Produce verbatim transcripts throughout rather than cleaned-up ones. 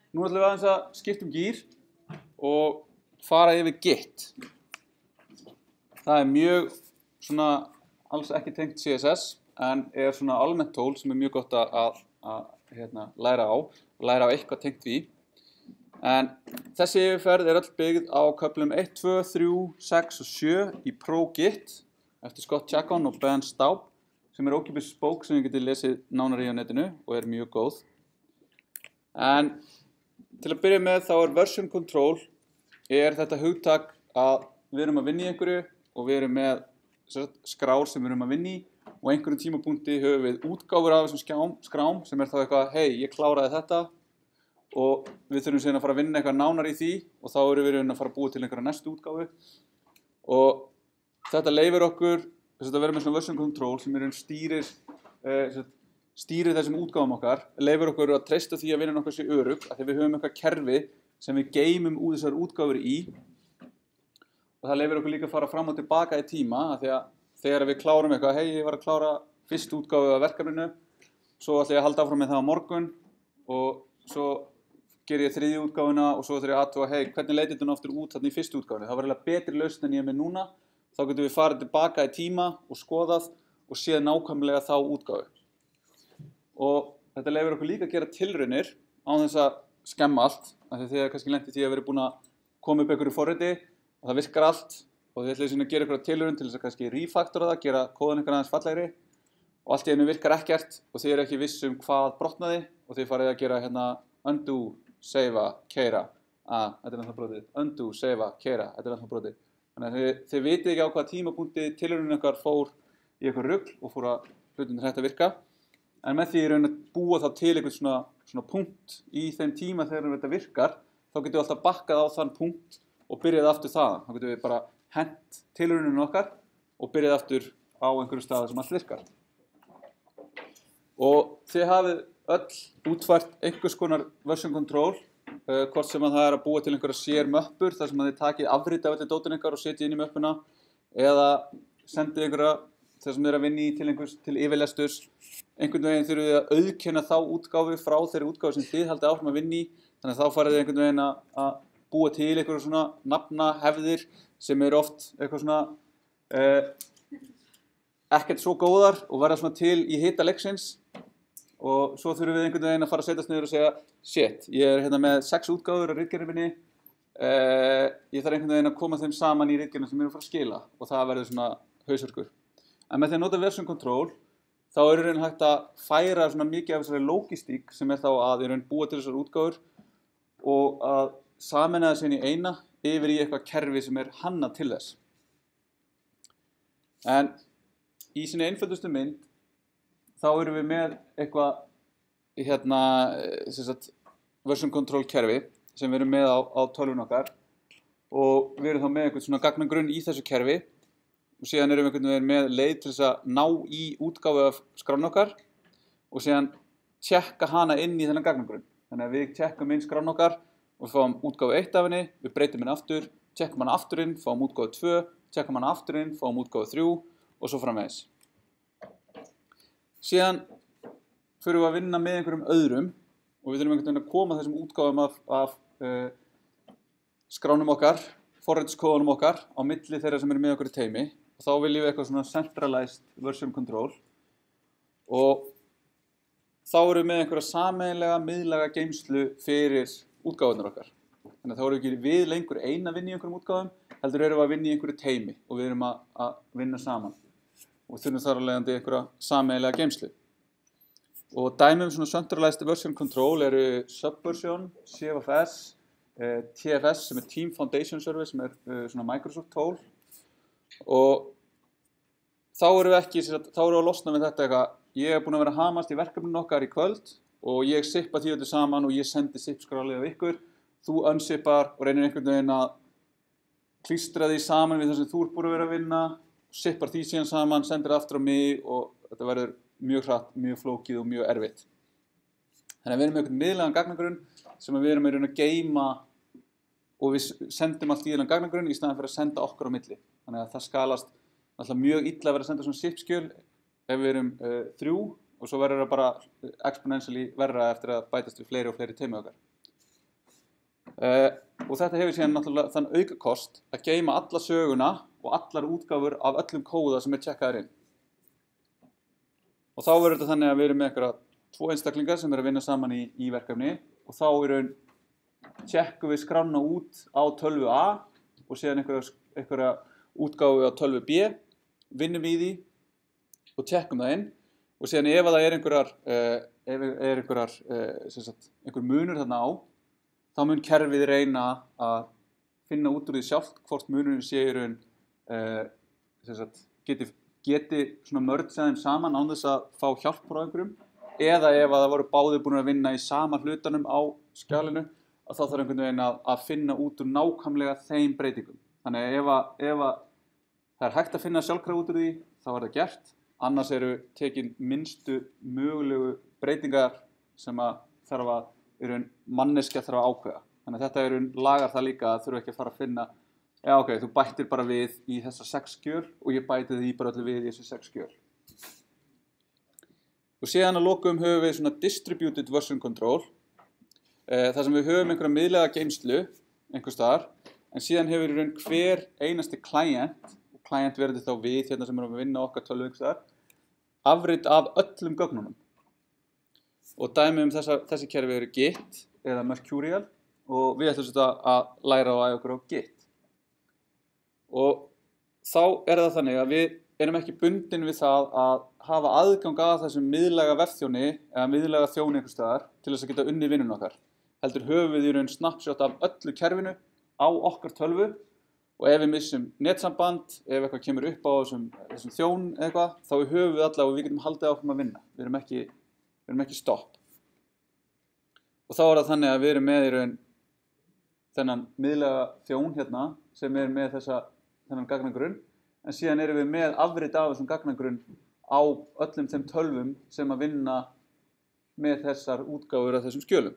Nú ætlum við aðeins að skipta um gír og fara yfir Git. Það er mjög svona alls ekki tengt C S S en er svona almennt tól sem er mjög gott að, að, að hérna, læra á og læra á eitthvað tengt því. En þessi yfirferð er öll byggð á köflum eitt, tvö, þrjú, sex og sjö í ProGit eftir Scott Chacon og Ben Staub sem er ókeypis bók sem við getum lesið nánar í á netinu og er mjög góð. En til að byrja með þá er version control er þetta hugtak að við erum að vinna í einhverju og við erum með skrár sem við erum að vinna í og einhverjum tímapunkti höfum við útgáfur af þessum skjám, skrám sem er þá eitthvað, hei, ég kláraði þetta og við þurfum síðan að fara að vinna eitthvað nánar í því og þá erum við að fara að búa til einhverja næstu útgáfu og þetta leyfir okkur þess að vera með svona version control sem er um stýrir eh, stýrir þessum útgáfum okkar, leyfir okkur að treysta því að vinnan okkar sé örugg, af því við höfum eitthvað kerfi sem við geymum úr þessar útgáfur í og það leyfir okkur líka að fara fram og tilbaka í tíma, af því að þegar við klárum eitthvað, hei, ég var að klára fyrstu útgáfu af verkefninu, svo ætla ég að halda áfram með það á morgun og svo ger ég þriðju útgáfuna og svo ætla ég að athuga, hei, hvernig leit þetta nú aftur út þarna í fyrstu útgáfunni, það var eiginlega betri lausn en ég er með núna, þá getum við farið tilbaka í tíma og skoðað og séð nákvæmlega þá útgáfu. Og þetta leyfir okkur líka að gera tilraunir án þess að skemma allt, af því þið er kannski lent í því að vera búin að koma upp einhverju forriti og það virkar allt og þið ætlaði að gera einhverja tilraun til þess að kannski refactora það, gera kóðan einhvern aðeins fallegri og allt í einu virkar ekkert og þið eru ekki viss um hvað brotnaði og þið farið að gera hérna undo, save, keyra, að þetta er náttúrulega brotið, undo, save, keyra, þetta er náttúrulega brotið. Þannig að þið, þið vitið ekki á hvaða tímapunkti tilraunin ykkar fór í eitthvað rugl og fór að hlutin hægt að virka. En með því að búa þá til einhvern svona, svona punkt í þeim tíma þegar þetta virkar, þá getum við alltaf bakkað á þann punkt og byrjað aftur þaðan. Þá getum við bara hent tilrauninu okkar og byrjað aftur á einhverju staði sem allt virkar. Og þið hafið öll útfært einhvers konar version control, uh, hvort sem að það er að búa til einhverja sér möppur, þar sem að þið takið afrit af öllu dótinu ykkar og setjið inn í möppuna, eða sendið einhverja þess að þið er að vinna í til einhvers, til yfirlesturs. Einhvern veginn þurfum við að auðkenna þá útgáfu frá þeirri útgáfu sem þið haldið áfram að vinna í. Þannig að þá farið þið einhvern veginn að búa til eitthvað svona nafnahefðir sem eru oft eitthvað svona eh, ekkert svo góðar og verða svona til í hita leiksins. Og svo þurfum við einhvern veginn að fara að setjast niður og segja shit, ég er hérna með sex útgáfur á ritgerðinni minni. Eh, ég þarf einhvern veginn að koma þeim saman í ritgerðina sem ég er að fara að skila og það verður svona hausverkur. En með því að nota version control þá er í raun hægt að færa svona mikið af þessari logistík sem er þá að í raun búa til þessar útgáfur og að sameina þessi inn í eina yfir í eitthvað kerfi sem er hannað til þess. En í sinni einföldustu mynd þá erum við með eitthvað hérna, sem sagt, version control kerfi sem við erum með á, á tölvun okkar og við erum þá með eitthvað svona gagnagrunn í þessu kerfi og síðan erum við einhvern veginn með leið til þess að ná í útgáfu af skránni okkar og síðan tjekka hana inn í þennan gagnagrunn. Þannig að við tjekkum inn skránni okkar og við fáum útgáfu eitt af henni, við breytum henni aftur, tjekkum hana aftur inn, fáum útgáfu tvö, tjekkum hana aftur inn, fáum útgáfu þrjú og svo framvegis. Síðan förum við að vinna með einhverjum öðrum og við þurfum einhvern veginn að koma þessum útgáfum af, af uh, skránum okkar, forritskóðunum okkar á milli þeirra sem eru með okkur í teymi. Og þá viljum við eitthvað svona centralized version control og þá erum við með einhverja sameiginlega miðlæga geymslu fyrir útgáfunar okkar. Þannig að þá erum við ekki við lengur eina að vinna í einhverjum útgáfum, heldur erum við að vinna í einhverju teymi og við erum að, að vinna saman. Og við þurfum þar að leiðandi einhverja sameiginlega geymslu. Og dæmi um svona centralized version control eru Subversion, C F S, eh, T F S sem er Team Foundation Service sem er eh, svona Microsoft tól. Og þá erum við ekki, þá erum við að losna við þetta eitthvað, ég er búin að vera að hamast í verkefninu okkar í kvöld og ég sippa því öllu saman og ég sendi sipskrálið á ykkur, þú unsippar og reynir einhvern veginn að klístra því saman við það sem þú ert búin að vera að vinna, sippar því síðan saman, sendir aftur á mig og þetta verður mjög hratt, mjög flókið og mjög erfitt. Þannig að við erum með einhvern miðlægan gagnagrunn sem við erum með að geyma og við sendum allt í þennan gagnagrunn í staðan fyrir að senda okkur á milli. Þannig að það skalast alltaf mjög illa að vera að senda svona zip-skjöl ef við erum uh, þrjú og svo verður það bara exponentially verra eftir að bætast við fleiri og fleiri teymi okkar. Uh, og þetta hefur síðan náttúrulega þann aukakost að geyma alla söguna og allar útgáfur af öllum kóða sem er tjekkaður inn. Og þá verður þetta þannig að við erum með einhverja tvo einstaklingar sem eru að vinna saman í, í verkefni og þá í raun tjekkum við skrána út á tölvu A og síðan einhverja, einhverja útgáfu á tölvu B, vinnum í því og tjekkum það inn og síðan ef það er einhverjar, uh, ef er einhverjar, uh, sem sagt, einhver munur þarna á, þá mun kerfið reyna að finna út úr því sjálft hvort munurinn sé í raun uh, sem sagt, geti, geti svona mörgsa þeim saman án þess að fá hjálp frá einhverjum eða ef að það voru báðir búin að vinna í sama hlutanum á skjalinu að þá þarf einhvern veginn að, að finna út úr nákvæmlega þeim breytingum. Þannig að ef, að, ef að það er hægt að finna sjálfkrafa út úr því þá er það gert, annars eru tekin minnstu mögulegu breytingar sem að þarf að í raun manneskja þarf að ákveða. Þannig að þetta í raun lagar það líka að þurfa ekki að fara að finna já ok, þú bættir bara við í þessa sex skjöl og ég bæti því bara allir við í þessi sex skjöl. Og síðan að lokum höfum við svona distributed version control eh, þar sem við höfum einhverja miðlæga geymslu einhvers staðar en síðan hefur í raun hver einasti client og client verður þá við hérna sem erum að vinna okkar tölvu einhvers staðar afrit af öllum gögnunum. Og dæmi um þessa, þessi kerfi eru Git eða Mercurial og við ætlum þetta að læra á að okkur á Git. Og þá er það þannig að við erum ekki bundin við það að hafa aðgang að þessum miðlæga vefþjóni eða miðlæga þjóni einhvers staðar til þess að geta unnið vinnuna okkar. Heldur höfum við í raun snapshot af öllu kerfinu á okkar tölvu og ef við missum netsamband, ef eitthvað kemur upp á þessum, þessum þjón eða eitthvað, þá höfum við alla og við getum haldið áfram að vinna. Við erum ekki Við erum ekki stopp. Og þá er það þannig að við erum með í raun þennan miðlæga þjón hérna sem er með þessa, þennan gagnagrunn en síðan erum við með afrit af þessum gagnagrunn á öllum þeim tölvum sem að vinna með þessar útgáfur af þessum skjölum.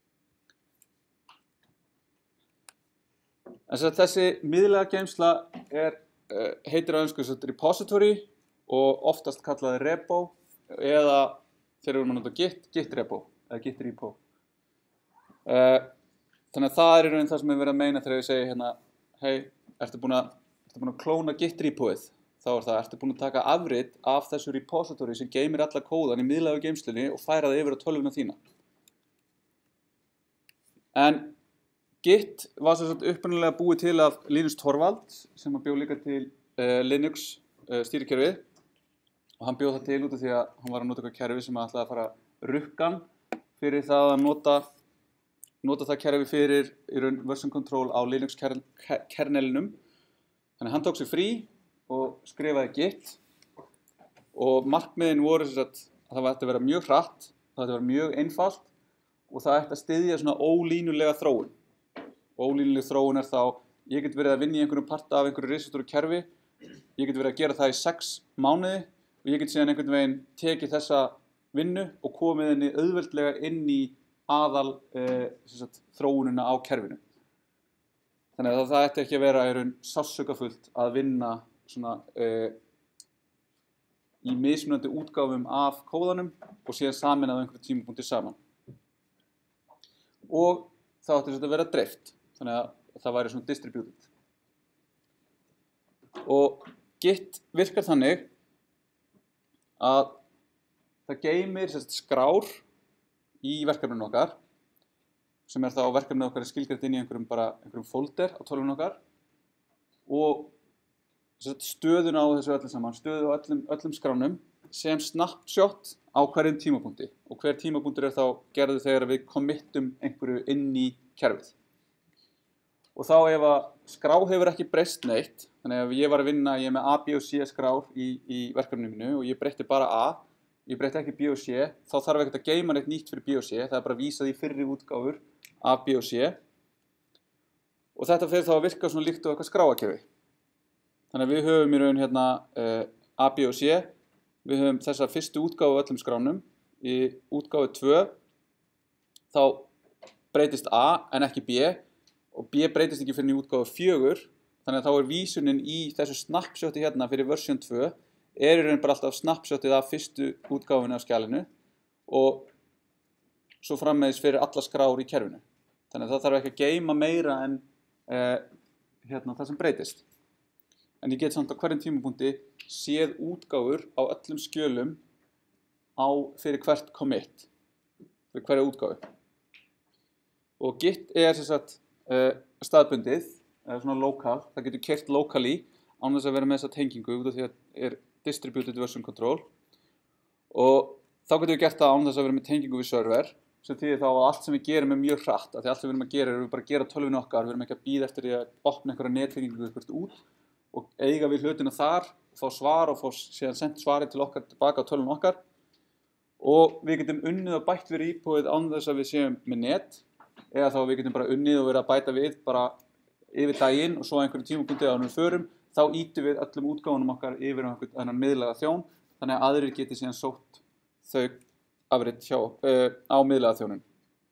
En þessi miðlæga geymsla er, heitir á ensku repository og oftast kallaði repo eða þegar við erum að nota Git, Git repo eða Git repo. Uh, þannig að það er í raun það sem við verðum að meina þegar við segja hérna hei, ertu búin að, ertu búin að klóna Git repoið? Þá er það, ertu búin að taka afrit af þessu repository sem geymir alla kóðan í miðlægu geymslunni og færa það yfir á tölvuna þína. En Git var sem sagt upprunalega búið til af Linus Torvalds sem að bjó líka til uh, Linux uh, stýrikerfið. Og hann bjóð það til út af því að hann var að nota eitthvað kerfi sem ætlaði að fara rukkan fyrir það að nota, nota það kerfi fyrir í raun version control á Linux kernelinum. Þannig að hann tók sér frí og skrifaði Git og markmiðin voru að það ætti að vera mjög hratt, það ætti að vera mjög einfalt og það ætti að styðja svona ólínulega þróun. Og ólínuleg þróun er þá, ég get verið að vinna í einhverjum parta af einhverju risastóru kerfi, ég get verið að gera það í sex mánuði og ég get síðan einhvern veginn tekið þessa vinnu og komið henni auðveldlega inn í aðal eh, sagt, þróunina á kerfinu. Þannig að það ætti ekki að vera í raun sársaukafullt að vinna svona, eh, í mismunandi útgáfum af kóðanum og síðan samin að einhverjum tímapunkti saman. Og það átti að vera dreift, þannig að það væri svona distributed. Og Git virkar þannig að það geymir sérst, skrár í verkefninu okkar sem er þá verkefninu okkar er skilgreint inn í einhverjum, bara, einhverjum folder á tölvunum okkar og sérst, stöðuna á þessu öllu saman, stöðu á öllum, öllum skránum sem snapshot á hverjum tímapunkti og hver tímapunktur er þá gerður þegar við committum einhverju inn í kerfið. Og þá ef að skrá hefur ekki breyst neitt, þannig að ef ég var að vinna, ég er með A, B og C skrár í, í verkefninu mínu og ég breytti bara A, ég breytti ekki B og C, þá þarf ekkert að geyma neitt nýtt fyrir B og C, það er bara vísað í fyrri útgáfur A, B og C. Og þetta fer þá að virka svona líkt á eitthvað skráakerfi. Þannig að við höfum í raun hérna uh, A, B og C, við höfum þessa fyrstu útgáfu öllum skránum, í útgáfu tvö, þá breytist A en ekki B, og B breytist ekki fyrir í útgáfu fjögur, þannig að þá er vísunin í þessu snapshoti hérna fyrir version tvö er í raun bara alltaf snapshotið af fyrstu útgáfunni af skjalinu og svo framvegis fyrir alla skrár í kerfinu. Þannig að það þarf ekki að geyma meira en uh, hérna, það sem breytist. En ég get samt á hverjum tímapunkti séð útgáfur á öllum skjölum á fyrir hvert commit, fyrir hverja útgáfu. Og Git er sem sagt uh, staðbundið, eða svona lokal, það getur keyrt locally án þess að vera með þessa tengingu út af því að er distributed version control. Og þá getum við gert það án þess að vera með tengingu við server, sem þýðir þá að allt sem við gerum er mjög hratt, af því allt sem við erum að gera er við bara að gera tölvunni okkar, við erum ekki að bíða eftir því að opna einhverja nettengingu eitthvað út og eiga við hlutina þar, fá svar og fá síðan sendt svarið til okkar tilbaka á tölvunni okkar. Og við getum unnið og bætt við repoið án þess að við séum með net, eða þá við getum bara unnið og verið að bæta við bara yfir daginn og svo einhverjum tímapunkti á við förum, þá ýtum við öllum útgáfunum okkar yfir á einhvern miðlæga þjón, þannig að aðrir geti síðan sótt þau afrit hjá, uh, á miðlæga þjónun.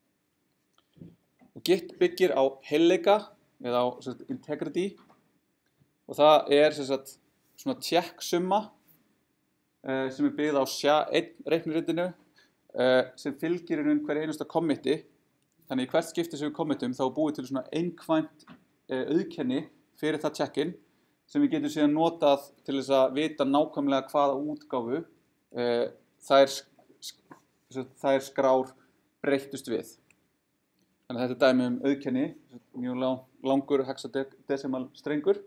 Og Git byggir á heilleika eða á sagt, integrity og það er sagt, svona check-summa uh, sem er byggð á einn reikniritinu uh, sem fylgir í raun hverju einasta committi. Þannig í hvert skipti sem við committum þá er búið til svona einkvæmt uh, auðkenni fyrir það check-in sem við getum síðan notað til þess að vita nákvæmlega hvaða útgáfu uh, þær þær skrár breyttust við. Þannig að þetta er dæmi um auðkenni, mjög langur hexadecimal strengur.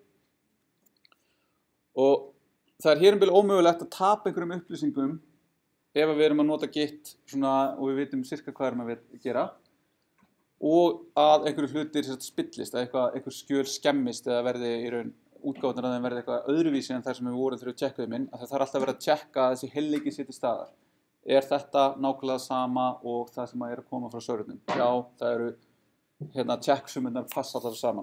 Og það er hér um bil ómögulegt að tapa einhverjum upplýsingum ef við erum að nota Git svona, og við vitum sirka hvað erum að gera og að einhverju hlutir spillist, að eitthvað, einhver skjöl skemmist eða verði í raun útgáfurnar að þeim verði eitthvað öðruvísi en þar sem við vorum þegar við tjekkuðum inn, að það þarf alltaf að vera að tjekka að þessi heilleiki sé til staðar. Er þetta nákvæmlega sama og það sem er að koma frá servernum? Já, það eru hérna check-sumurnar passa allar saman.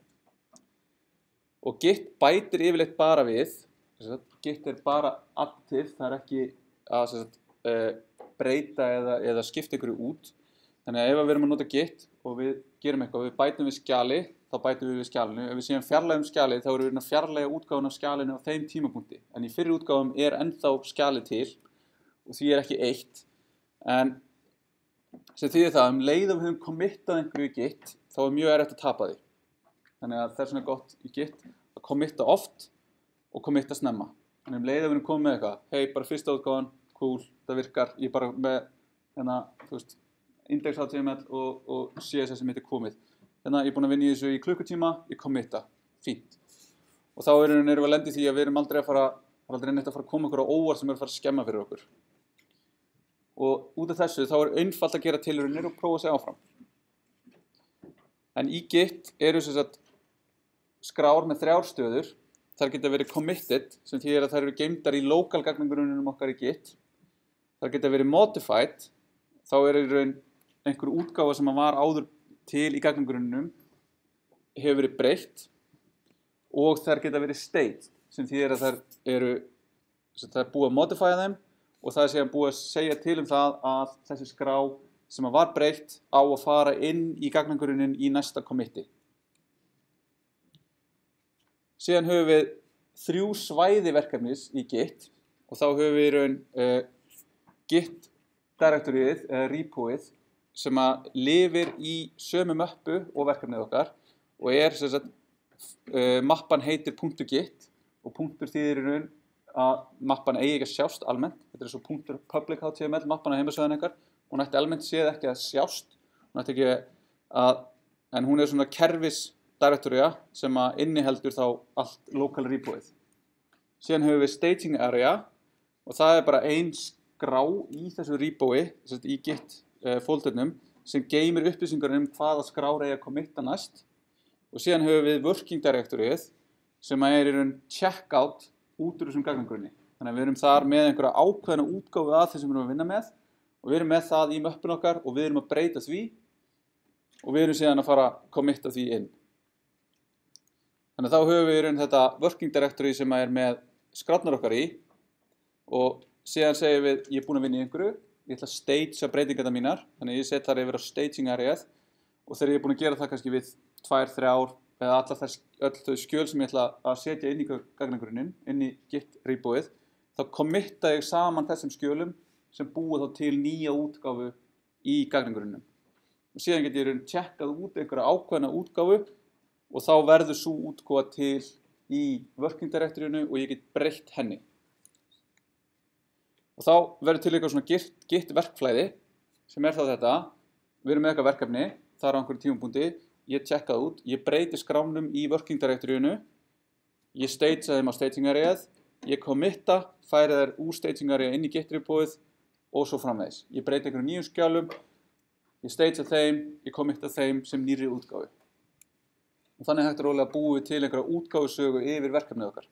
Og Git bætir yfirleitt bara við, Git er bara aktiv, það er ekki að sagt, uh, breyta eða, eða skipta ykkur út. Þannig að ef við erum að nota Git og við gerum eitthvað, við bætum við skjali, þá bætum við við skjalinu. Ef við séum fjarlægum skjalið, þá erum við að fjarlæga útgáfun af skjalinu á þeim tímapunkti. En í fyrri útgáfum er ennþá skjalið til og því er ekki eitt, en sem þýðir það, um leið og við höfum committað einhverju í Git, þá er mjög erfitt að tapa því. Þannig að það er svona gott í Git að committa oft og committa snemma. Þannig um leið að við erum komið með eitthvað, hei, bara fyrsta útgáfan, cool, það virkar, ég bara með hérna, þú veist, index.html og, og C S S sem heitir komið. Hérna, ég er búin að vinna í þessu í klukkutíma, ég committa, fínt. Og þá erum við að lenda í því að við erum aldrei að fara, aldrei neitt að fara að koma okkur á óvart sem er að fara að skemma fyrir okkur. Og út af þessu þá er einfalt að gera tilraunir og prófa sig áfram. En í Git eru sem sagt skrár með þrjár stöður. Þær geta verið committed, sem þýðir að þær eru geymdar í local gagnagrunninum okkar í Git. Þær geta verið modified, þá er í raun einhver útgáfa sem var áður til í gagnagrunninum hefur verið breytt. Og þær geta verið staged, sem þýðir að þær eru, sem það er búið að modifya þeim og það er síðan búið að segja til um það að þessi skrá sem var breytt á að fara inn í gagnagrunnin í næsta committi. Síðan höfum við þrjú svæði verkefnis í Git og þá höfum við í raun uh, Git directoryið, eða repoið, sem að lifir í sömu möppu og verkefnið okkar og er sem sagt, uh, mappan heitir .git og punktur þýðir í raun að mappan eigi ekki að sjást almennt. Þetta er svo punktur public.html, mappan á heimasvæðan ykkar. Hún ætti almennt séð ekki að sjást. Hún ætti ekki að, en hún er svona kerfis directorya sem að inniheldur þá allt local repoið. Síðan höfum við staging area og það er bara ein skrá í þessu repoi, í Git foldernum, sem geymir upplýsingar um hvaða skrár eigi að committa næst. Og síðan höfum við working directoryið sem er í raun checkout út úr þessum gagnagrunni. Þannig að við erum þar með einhverja ákveðna útgáfu að þessum við erum að vinna með og við erum með það í möppun okkar og við erum að breyta því og við erum síðan að fara að committa því inn. Þannig að þá höfum við í raun þetta working directory sem er með skrárnar okkar í og síðan segjum við, ég er búin að vinna í einhverju, ég ætla að stagea breytingarna mínar, þannig að ég set þar yfir á staging areað og þegar ég er búin að gera það kannski við tvær, þrjár eða allar þess, öll þau skjöl sem ég ætla að setja inn í gagnagrunnin, inn í Git repoið, þá committa ég saman þessum skjölum sem búa þá til nýja útgáfu í gagnagrunninum. og síðan get ég raun tjekkað út einhverja ákveðna útgáfu og þá verður sú útgáfa til í working directoryinu og ég get breytt henni. Og þá verður til eitthvað svona git, git verkflæði sem er þá þetta. Við erum með eitthvað verkefni, það er á einhverjum tímapunkti, ég tjekka það út, ég breyti skránum í working directoryinu, ég stagea þeim á staging areað, ég committa, færi þær úr staging area inn í git repoið og svo framvegis. Ég breyti einhverjum nýjum skjálum, ég stagea þeim, ég committa þeim sem nýrri útgáfu. Og þannig hægt er rólega að búi til einhverja útgáfusögu yfir verkefnið okkar.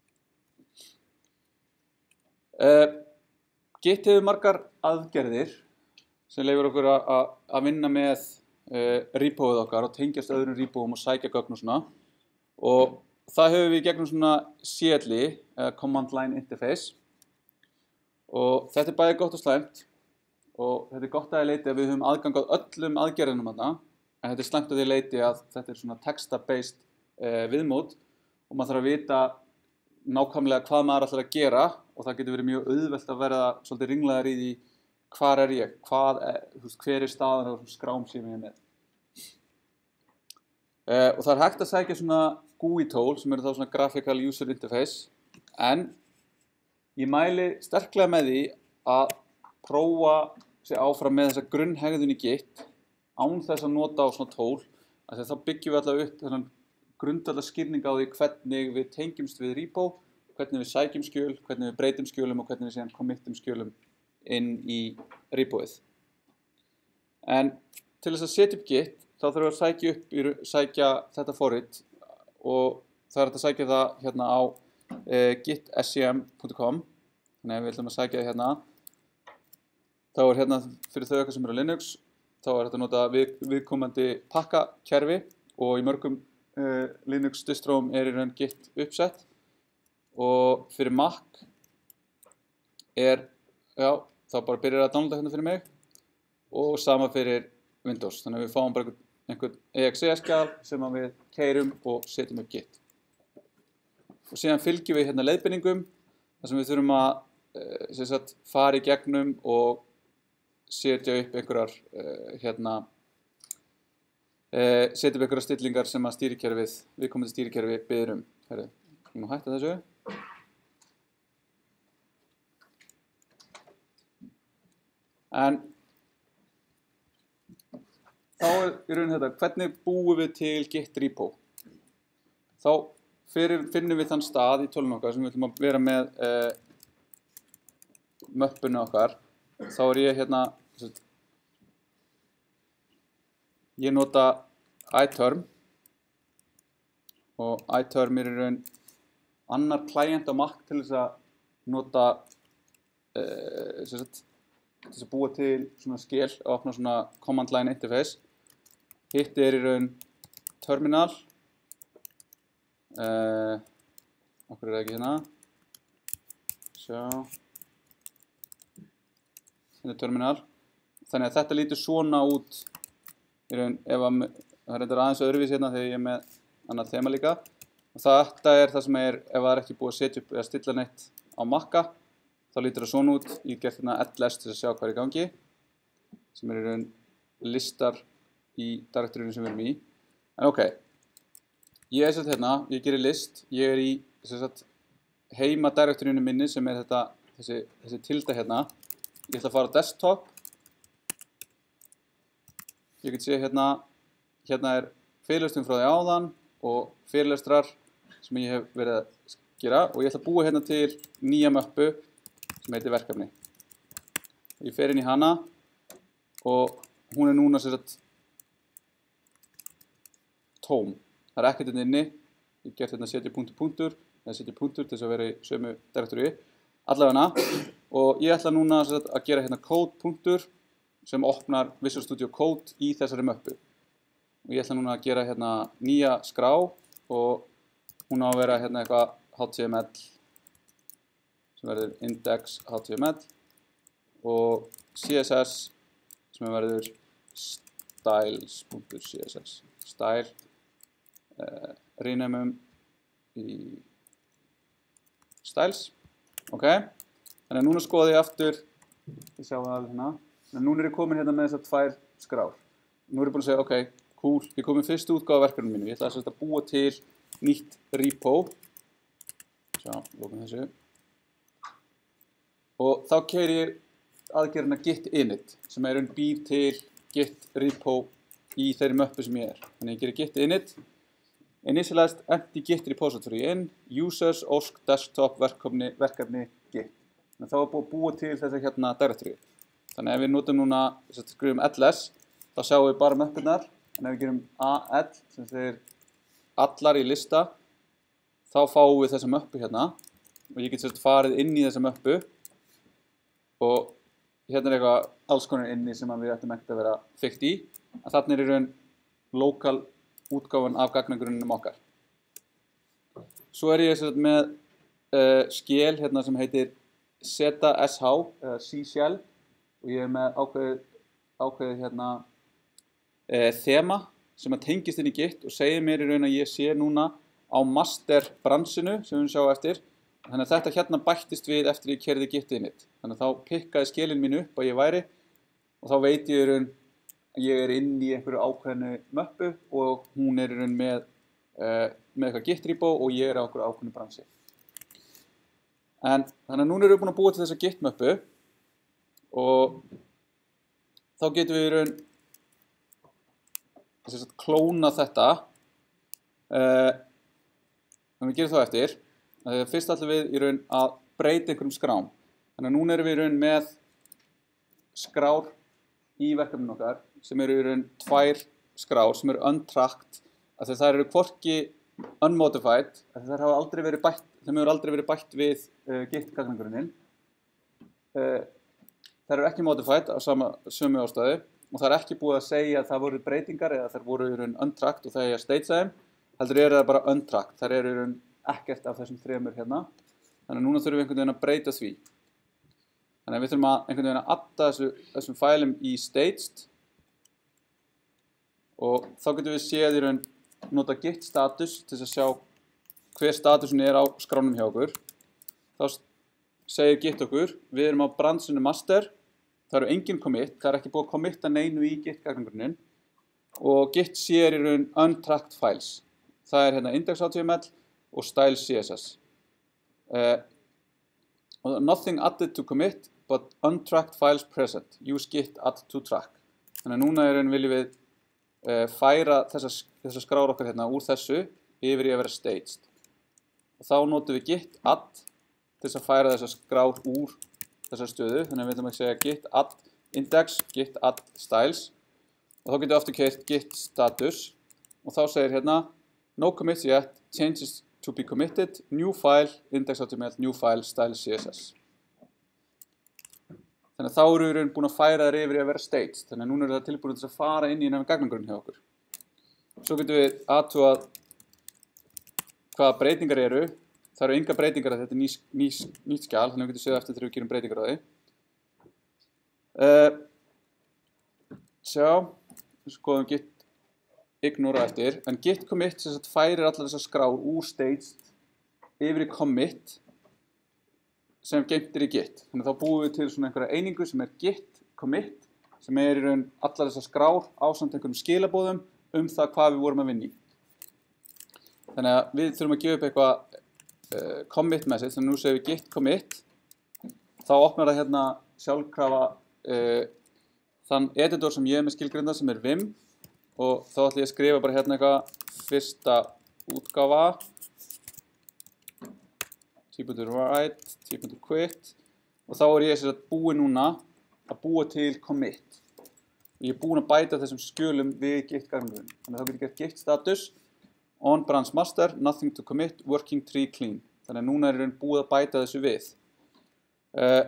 Uh, Git hefur margar aðgerðir sem leyfir okkur að vinna með uh, repoið okkar og tengjast öðrum repoum og sækja gögn og svona. Og það hefur við gegnum svona C L I, uh, Command Line Interface. Og þetta er bæði gott og slæmt. Og þetta er gott að því leyti að við höfum aðgang á öllum aðgerðunum þarna. En þetta er slæmt að því leyti að þetta er svona texta-based uh, viðmót og maður þarf að vita nákvæmlega hvað maður ætlar að gera og það getur verið mjög auðvelt að verða svolítið ringlaður í því hvar er ég, hvað er, þú veist, hver er staðan á þessum skrám sem ég er með. Uh, og það er hægt að sækja svona G U I tól sem eru þá svona Graphical User Interface en ég mæli sterklega með því að prófa sig áfram með þessa grunnhegðun í Git án þess að nota á svona tól af því að þá byggjum við alltaf upp þennan grundvallar skýrning á því hvernig við tengjumst við repo, hvernig við sækjum skjöl, hvernig við breytum skjölum og hvernig við síðan committum skjölum inn í repoið. En til þess að setja upp Git þá þurfum við að sækja, upp, sækja þetta forrit og það er hægt að sækja það hérna á eh, git s c m punkt com þannig að við ætlum að sækja það hérna. Þá er hérna fyrir þau okkar sem eru á Linux þá er þetta að nota við, viðkomandi pakkakerfi og í mörgum uh, Linux distróm er í raun Git uppsett og fyrir Mac er, já, þá bara byrjar að downloada hérna fyrir mig og sama fyrir Windows, þannig að við fáum bara einhvern, einhvern E X E skjal sem við keyrum og setjum upp Git. Og síðan fylgjum við hérna leiðbeiningum þar sem við þurfum að uh, sem sagt, fara í gegnum og setja upp einhverjar uh, hérna uh, setja upp einhverjar stillingar sem að stýrikerfið, viðkomandi stýrikerfi biður um. Herri, ég má hætta þessu. En þá er í raun þetta, hvernig búum við til Git repo? Þá fyrir, finnum við þann stað í tölunum okkar sem við ætlum að vera með uh, möppuna okkar. Þá er ég hérna, ég nota iTerm og iTerm er í raun annar client á Mac til þess að nota uh, sem sagt, til þess að búa til svona skil og opna svona command line interface. Hitt er í raun terminal. Uh, okkur er það ekki hérna. Sjá. Hérna er terminal. Þannig að þetta lítur svona út í raun ef að, það er aðeins öðruvís hérna þegar ég er með annað þema líka. Og þetta er það sem er ef það er ekki búið að setja upp eða stilla neitt á Macca. Þá lítur það svona út. Ég hef gert hérna ls til að sjá hvað er í gangi. Sem er í raun listar í direktorínu sem við erum í. En ok, ég er sett hérna, ég gerir list, ég er í sagt, heima direktorínu minni sem er þetta, þessi, þessi tilda hérna. Ég ætla að fara á desktop. Ég get sé hérna, hérna er fyrirlestum frá því áðan og fyrirlestrar sem ég hef verið að gera og ég ætla að búa hérna til nýja möppu sem heitir verkefni. Ég fer inn í hana og hún er núna sem sagt tóm. Það er ekkert hérna inni. Ég hef gert hérna setja punktur punktur eða setja punktur til þess að vera í sömu direktoríu. Allavega og ég ætla núna sem sagt, að gera hérna code punktur sem opnar Visual Studio Code í þessari möppu. Og ég ætla núna að gera hérna nýja skrá og hún á að vera hérna eitthvað H T M L sem verður index H T M L og C S S sem verður styles.css style uh, renamum í styles. Ok, þannig að núna skoði ég aftur, ég sjá það alveg hérna, þannig að núna er ég komin hérna með þessar tvær skrár. nú er ég búin að segja, ok, cool, ég kom með fyrstu útgáfu af verkefninu mínu. Ég ætla að búa til nýtt repo. Sjá, lókum þessu. Og þá keyri ég aðgerðina git init, sem er raun býr til git repo í þeirri möppu sem ég er. Þannig ég gerir git init, initialized empty git repository in, users, osk, desktop, verkefni, verkefni, git. Þannig þá er búið að búa til þetta hérna directory. Þannig ef við notum núna, skrifum ls, þá sjáum við bara möppunar, en ef við gerum al, sem þeir allar í lista, þá fáum við þessa möppu hérna, og ég get sérst farið inn í þessa möppu, og hérna er eitthvað alls konar inni sem við ættum ekki að vera fikt í, en þarna er í raun lokal útgáfan af gagnagrunninum okkar. Svo er ég sérst með uh, skjel hérna sem heitir zsh, eða c-shell, og ég er með ákveðið, ákveðið hérna uh, þema sem að tengist inn í git og segir mér í raun að ég sé núna á master bransinu sem við sjá eftir. Þannig að þetta hérna bættist við eftir ég keyrði git init. Þannig að þá pikkaði skilin mín upp að ég væri og þá veit ég í raun að ég er inn í einhverju ákveðnu möppu og hún er í raun með, uh, með eitthvað git repo og ég er á einhverju ákveðnu bransi. En þannig að núna erum við búin að búa til þessa git möppu og þá getum við í raun þess að klóna þetta. Uh, þannig að við gerum þá eftir. Þegar fyrst ætlum við í raun að breyta einhverjum skrám. Þannig að núna erum við í raun með skrár í verkefninu okkar sem eru í raun tvær skrár sem eru untracked af því þær eru hvorki unmodified af því þær hafa aldrei verið bætt, þeim hefur aldrei verið bætt við uh, git gagnagrunnin. Uh, þær eru ekki modified af sama, sömu ástæðu og það er ekki búið að segja að það voru breytingar eða þær voru í raun untracked og það er að stagea þeim, heldur eru það bara untracked. Þær eru í raun ekkert af þessum þremur hérna. Þannig að núna þurfum við einhvern veginn að breyta því. Þannig að við þurfum að einhvern veginn að adda þessu, þessum fælum í staged og þá getum við séð í raun nota git status til að sjá hver statusin er á skránum hjá okkur. Þá segir git okkur, við erum á bransinu master, það eru engin commit, það er ekki búið að committa neinu í git gagnagrunnin og git sér í raun untracked files. Það er hérna index.html og style css. Uh, nothing added to commit, but untracked files present. Use git add to track. Þannig að núna er viljum við uh, færa þessa, þessa skrár okkar hérna úr þessu yfir í að vera staged. Og þá notum við git add til þess að færa þessa skrár úr þessa stöðu. Þannig að við ætlum að segja git add index, git add styles. Og þá getum við aftur keyrt git status og þá segir hérna no commits yet, changes to be committed, new file, index.html, new file, style css. Þannig að þá eru við búin að færa þær yfir í að vera staged. Þannig að núna er það tilbúin til að fara inn í þennan gagnagrunn hjá okkur. Svo getum við athugað hvaða breytingar eru. Það eru enga breytingar að þetta er ný, ný, nýtt skjal, þannig að við getum séð eftir þegar við gerum breytingar á því. Uh, sjá, skoðum git ignora eftir, en git commit sem sagt færir allar þessar skrár úr staged yfir í commit sem geymt er í git. Þannig að þá búum við til svona einhverja einingu sem er git commit sem er í raun allar þessar skrár ásamt einhverjum skilabóðum um það hvað við vorum að vinna í. Þannig að við þurfum að gefa upp eitthvað uh, commit message, þannig að nú segum við git commit, þá opnar það hérna sjálfkrafa uh, þann editor sem ég er með skilgreinda sem er vim og þá ætlum ég að skrifa bara hérna eitthvað fyrsta útgáfa t.write, t.quit og þá er ég sér að búi núna að búa til commit og ég er búin að bæta þessum skjölum við git gagnagrunn. Þannig að þá getur ég gert git status on branch master, nothing to commit, working tree clean. Þannig að núna er ég búið að bæta þessu við. Uh,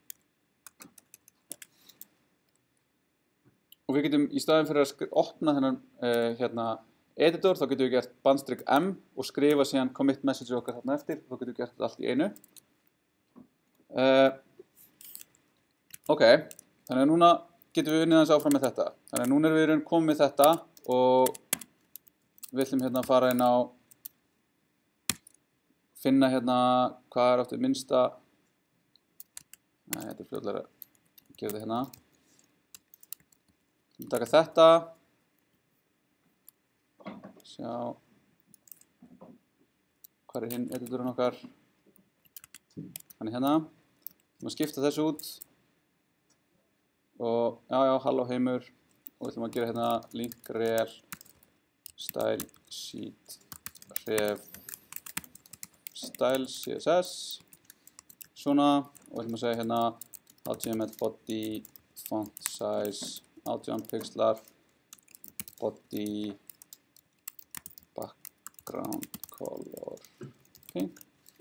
og við getum í staðinn fyrir að opna þennan uh, hérna, editor, þá getum við gert bandstrik m og skrifa síðan commit message okkar þarna eftir, þá getum við gert þetta allt í einu. Uh, ok, þannig að núna getum við unnið hans áfram með þetta. Þannig að núna erum við komið með þetta og við ætlum hérna að fara inn á finna hérna hvað er áttu minnsta. Nei, þetta er fljóðlega að gera þetta hérna. Við taka þetta sjá hvað er hinn editorinn okkar. Hann er hérna. Við ætlum að skipta þessu út og já, já, halló heimur og við ætlum að gera hérna link rel style sheet ref style css svona og við ætlum að segja hérna H T M L body font size átján pixlar body background color pink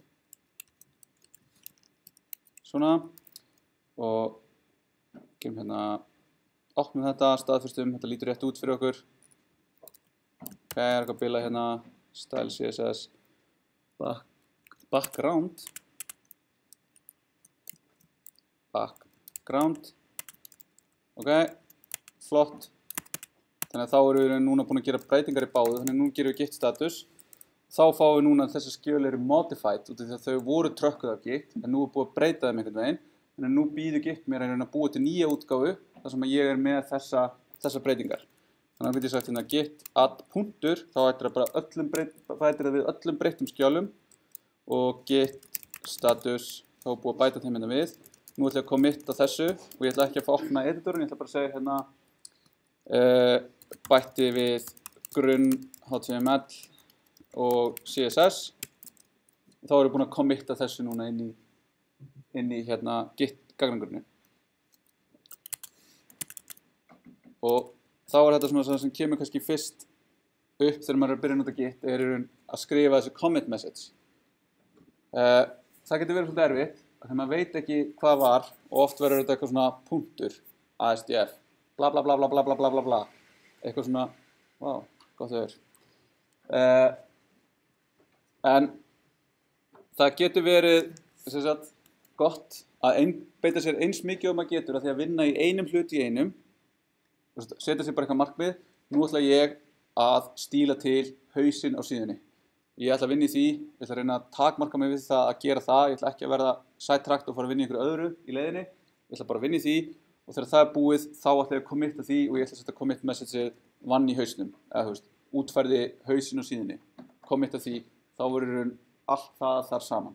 svona og gerum hérna opnum þetta, staðfyrstum, þetta lítur rétt út fyrir okkur ok, er eitthvað að bila hérna style css back, background background ok, flott þannig að þá erum við núna búin að gera breytingar í báðu þannig að nú gerum við git status þá fáum við núna þessi skjöl eru modified út af því að þau voru trökkuð af git en nú er búið að breyta þeim einhvern veginn þannig að nú býður git mér að búa til nýja útgáfu þar sem ég er með þessa, þessa breytingar þannig að getur ég sagt hérna git add punktur þá ættir það bara öllum breyt, bætir það við öllum breyttum skjálum og git status þá er búið að bæta þeim hérna við nú ætla ég að committa þessu og ég ætla ekki að fá opna editorinn, ég ætla bara að segja hérna uh, bætti við grunn H T M L og C S S þá erum við búin að committa þessu núna inn í, inn í hérna git gagnagrunni og þá er þetta svona sem kemur kannski fyrst upp þegar maður er að byrja að nota git er að skrifa þessu commit message uh, það getur verið svolítið erfitt þegar maður veit ekki hvað var og oft verður þetta eitthvað svona punktur A S D F bla bla bla bla bla bla bla bla eitthvað svona, wow, gott þau er uh, en það getur verið sem sagt, gott að einbeita sér eins mikið og maður getur að því að vinna í einum hlut í einum setja sér bara eitthvað markmið nú ætla ég að stíla til hausinn á síðunni ég ætla að vinna í því, ég ætla að reyna að takmarka mig við það að gera það, ég ætla ekki að verða sidetracked og fara að vinna í einhverju öðru í leiðinni ég ætla bara að vinna í því og þegar það er búið þá ætla ég að committa því og ég ætla að setja commit message vann í hausnum eða þú veist, útfærði hausinn á síðunni committa því, þá verður allt það þar saman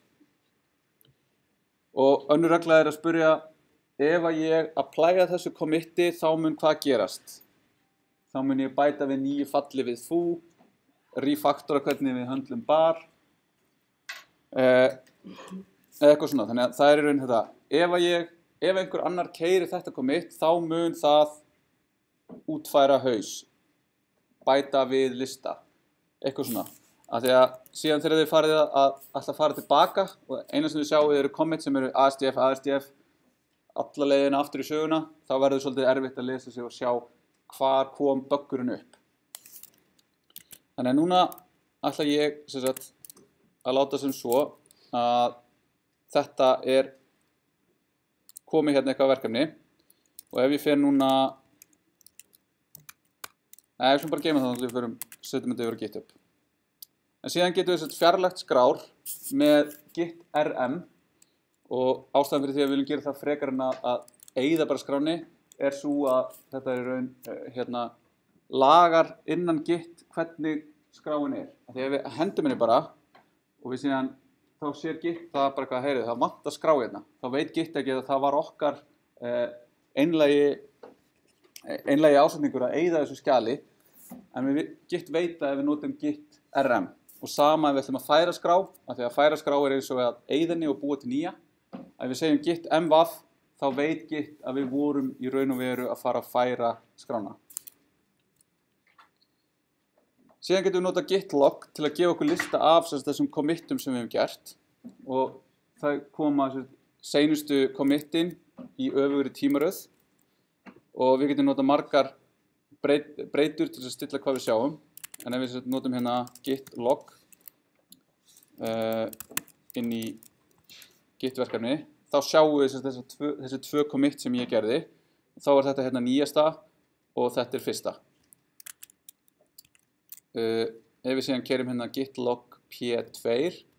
og önnur regla er að spyrja ef að ég applæja þessu committi þá mun hvað gerast þá mun ég bæta við nýju falli við foo refaktora hvernig við höndlum bar eh, eða eitthvað svona þannig að það er í raun þetta ef að ég ef einhver annar keyrir þetta commit þá mun það útfæra haus bæta við lista eitthvað svona af því að síðan þegar þið farið að alltaf fara tilbaka og eina sem þið sjáu eru commit sem eru A S D F, A S D F alla leiðina aftur í söguna þá verður svolítið erfitt að lesa sig og sjá hvar kom böggurinn upp þannig að núna ætla ég sem sagt, að láta sem svo að þetta er komið hérna eitthvað verkefni og ef ég fer núna Nei, ég skulum bara geima það þannig að við förum setjum þetta yfir á GitHub. En síðan getum við fjarlægt skrár með git rm og ástæðan fyrir því að við viljum gera það frekar en að, að eyða bara skráni er svo að þetta er raun hérna, lagar innan git hvernig skráin er. Þegar við hendum henni bara og við síðan þá sér git það bara hvað heyrið, það vantar skrá hérna. Þá veit git ekki að það var okkar eh, einlægi einlægi ásetningur að eyða þessu skjali en við git veita ef við notum git rm og sama ef við ætlum að færa skrá af því að færa skrá er eins og að eyða henni og búa til nýja ef við segjum git mvaf þá veit git að við vorum í raun og veru að fara að færa skrána síðan getum við nota git log til að gefa okkur lista af þessum committum sem við hefum gert og það koma seinustu committin í öfugri tímaröð og við getum nota margar breyt, breytur til að stilla hvað við sjáum en ef við notum hérna git log uh, inn í git verkefni þá sjáum við þessi tvö, þessi tvö commit sem ég gerði þá er þetta hérna nýjasta og þetta er fyrsta uh, ef við síðan kerum hérna git log p tvö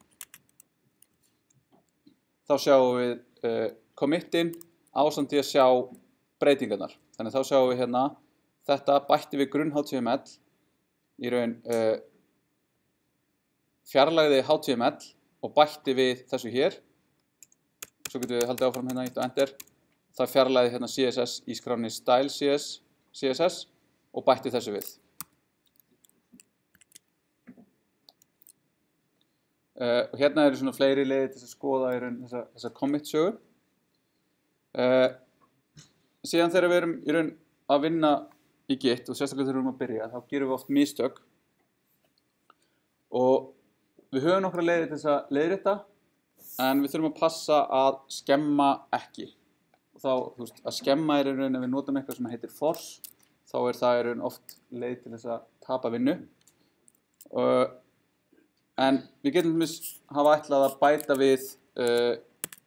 þá sjáum við uh, committin ásamt því að sjá breytingarnar þannig að þá sjáum við hérna þetta bætti við grunn H T M L í raun uh, fjarlægði H T M L og bætti við þessu hér. Svo getum við haldið áfram hérna, ítt og enter. Það fjarlægði hérna C S S í skránni style C S S og bætti þessu við. Uh, og hérna eru svona fleiri leiðir til að skoða í raun þessa, þessa commit sögu. Uh, síðan þegar við erum í raun að vinna í Git og sérstaklega þegar við erum að byrja, þá gerum við oft mistök. Og við höfum nokkra leiðir til þess að leiðrétta, en við þurfum að passa að skemma ekki. Og þá, þú veist, að skemma er í raun ef við notum eitthvað sem heitir force, þá er það í raun oft leið til þess að tapa vinnu. Uh, en við getum til dæmis hafa ætlað að bæta við, uh,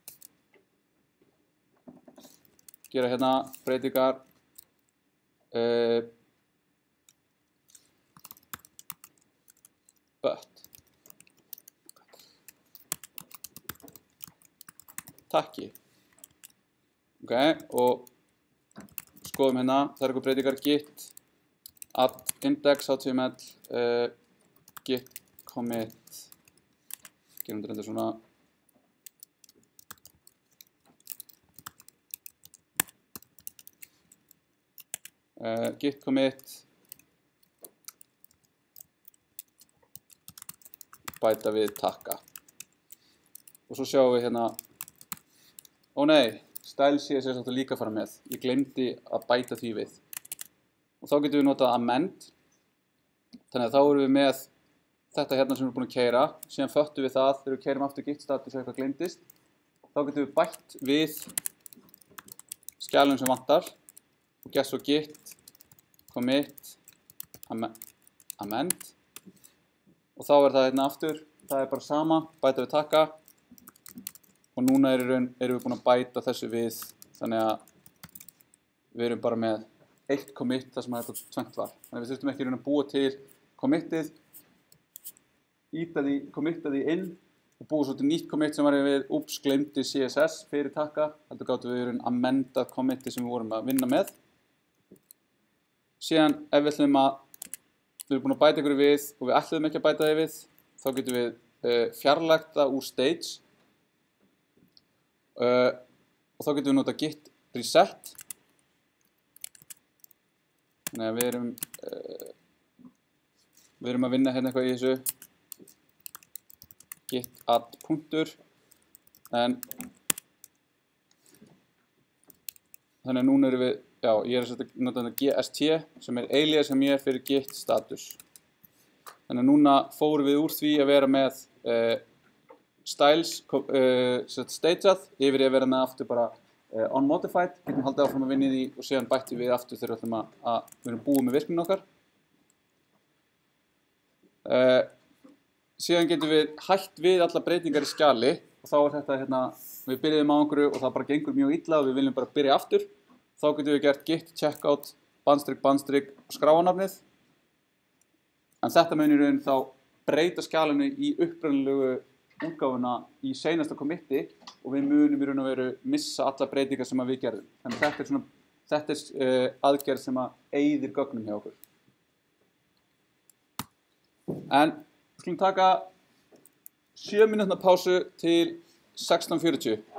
gera hérna breytingar, uh, but. Takki. Ok, og skoðum hérna, það er eitthvað breytingar git add index html uh, git commit, gerum þetta svona uh, git commit bæta við takka og svo sjáum við hérna, ó nei, style C S S áttu líka að fara með. Ég glemdi að bæta því við. Og þá getum við notað amend. Þannig að þá erum við með þetta hérna sem við erum búin að keyra. Síðan föttum við það þegar við keyrum aftur git status og eitthvað glemdist. Þá getum við bætt við skjælum sem vantar. Og gert svo git commit amend. Og þá er það hérna aftur. Það er bara sama, bæta við takka. Og núna erum við búin að bæta þessu við, þannig að við erum bara með eitt commit þar sem þetta tvennt var. Þannig að við þurftum ekki að búa til commitið, íta því, committa því inn og búa svo til nýtt commit sem var við, ups, gleymdi C S S fyrir takka. Heldur gáttum við að amenda commitið sem við vorum að vinna með. Síðan ef við ætlum að, við erum búin að bæta ykkur við og við ætlum ekki að bæta því við, þá getum við uh, fjarlægt það úr stage. Uh, og þá getum við nota git reset. Þannig að við erum uh, við erum að vinna hérna eitthvað í þessu git add punktur en þannig að núna erum við, já, ég er að nota þetta gst sem er alias sem ég er fyrir git status. Þannig að núna fórum við úr því að vera með uh, styles uh, stageað yfir að vera með aftur bara uh, unmodified, getum haldið áfram að vinna í því og síðan bætti við aftur þegar við ætlum að, að við erum búið með virknin okkar. Uh, síðan getum við hætt við alla breytingar í skjali og þá er þetta hérna, við byrjuðum á einhverju og það bara gengur mjög illa og við viljum bara byrja aftur. Þá getum við gert git checkout, bandstrik, bandstrik og skráanafnið. En þetta mun í raun þá breyta skjalinu í upprunalegu útgáfuna í seinasta committi og við munum í raun og veru missa alla breytingar sem við gerðum. Þannig þetta er, svona, þetta er uh, aðgerð sem að eyðir gögnum hjá okkur. En við skulum taka sjö mínútna pásu til sextán fjörutíu.